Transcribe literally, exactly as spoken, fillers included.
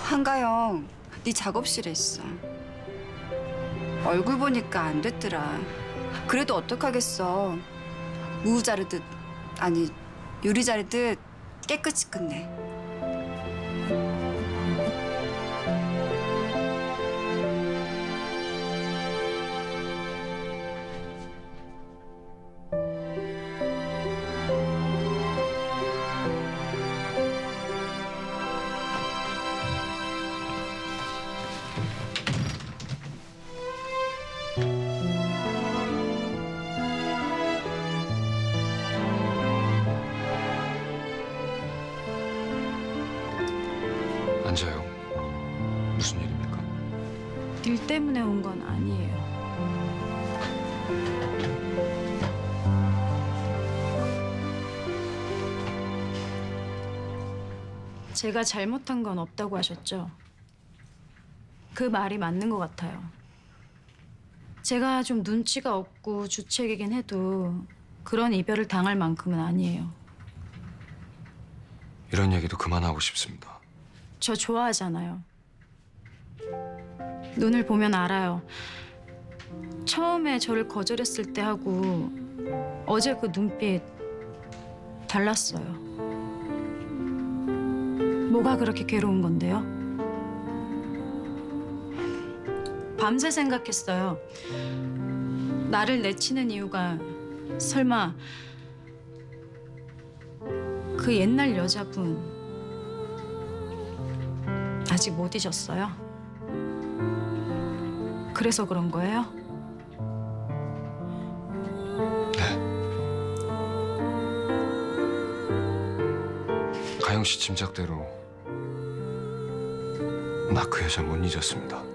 한가영, 네 작업실에 있어. 얼굴 보니까 안 됐더라. 그래도 어떡하겠어. 무 자르듯, 아니 유리 자르듯 깨끗이 끝내. 앉아요. 무슨 일입니까? 일 때문에 온 건 아니에요. 제가 잘못한 건 없다고 하셨죠? 그 말이 맞는 것 같아요. 제가 좀 눈치가 없고 주책이긴 해도 그런 이별을 당할 만큼은 아니에요. 이런 얘기도 그만하고 싶습니다. 저 좋아하잖아요. 눈을 보면 알아요. 처음에 저를 거절했을 때 하고 어제 그 눈빛 달랐어요. 뭐가 그렇게 괴로운 건데요? 밤새 생각했어요. 나를 내치는 이유가 설마 그 옛날 여자분 아직 못 잊었어요? 그래서 그런 거예요? 네. 가영 씨 짐작대로 나 그 여자 못 잊었습니다.